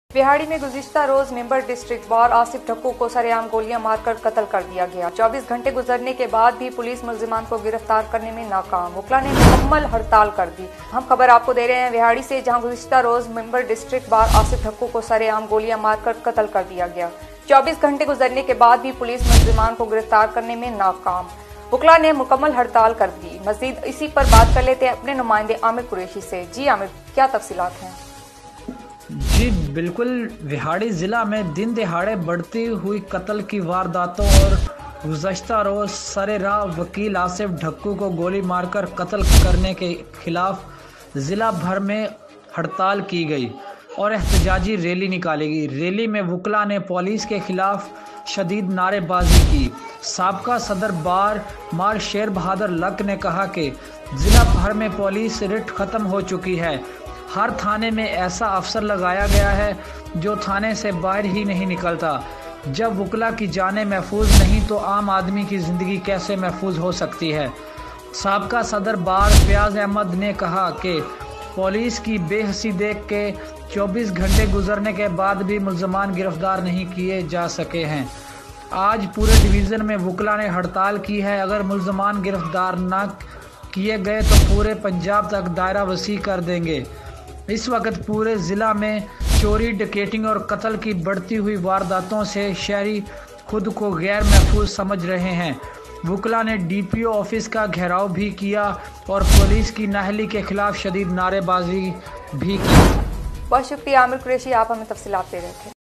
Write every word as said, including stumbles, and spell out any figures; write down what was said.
बिहाड़ी में गुज़िश्ता रोज member district bar Asif Dhakku को सरेआम गोलियां मारकर कत्ल कर दिया गया। चौबीस घंटे गुजरने के बाद भी पुलिस मुल्जिमान को गिरफ्तार करने में नाकाम। वकला ने मुकम्मल हड़ताल कर दी। हम खबर आपको दे रहे हैं बिहाड़ी से, जहां गुज़िश्ता रोज member district bar Asif Dhakku को सरेआम गोलियां मारकर कत्ल कर दिया गया। चौबीस घंटे गुजरने के बाद भी पुलिस मुल्जिमान को गिरफ्तार करने में नाकाम। वकला ने मुकम्मल हड़ताल कर दी। मजीद इसी पर बात कर लेते हैं अपने नुमाइंदे आमिर कुरैशी से। जी आमिर, क्या तफसीलात हैं? जी बिल्कुल, बिहाड़ी ज़िला में दिन दहाड़े बढ़ती हुई कत्ल की वारदातों और गुज़श्ता रोज़ सरेराह वकील आसिफ ढक्कू को गोली मारकर कत्ल करने के खिलाफ ज़िला भर में हड़ताल की गई और एहतजाजी रैली निकाली गई। रैली में वकला ने पुलिस के खिलाफ शदीद नारेबाजी की। साबका सदर बार मार शेर बहादुर लक ने कहा कि ज़िला भर में पुलिस रिट ख़त्म हो चुकी है। हर थाने में ऐसा अफसर लगाया गया है जो थाने से बाहर ही नहीं निकलता। जब वकला की जानें महफूज नहीं तो आम आदमी की ज़िंदगी कैसे महफूज हो सकती है। साबका सदर बार फयाज अहमद ने कहा कि पुलिस की बेहसी देख के चौबीस घंटे गुजरने के बाद भी मुल्ज़मान गिरफ्तार नहीं किए जा सके हैं। आज पूरे डिवीज़न में वकला ने हड़ताल की है। अगर मुल्ज़मान गिरफ्तार न किए गए तो पूरे पंजाब तक दायरा वसी कर देंगे। इस वक्त पूरे ज़िला में चोरी, डकैती और कत्ल की बढ़ती हुई वारदातों से शहरी खुद को गैर महफूज समझ रहे हैं। वकला ने डी पी ओ ऑफिस का घेराव भी किया और पुलिस की नाअहली के खिलाफ शदीद नारेबाजी भी की। बहुत शुक्रिया आमिर कुरैशी, आप हमें तफसीलात दे रहे थे।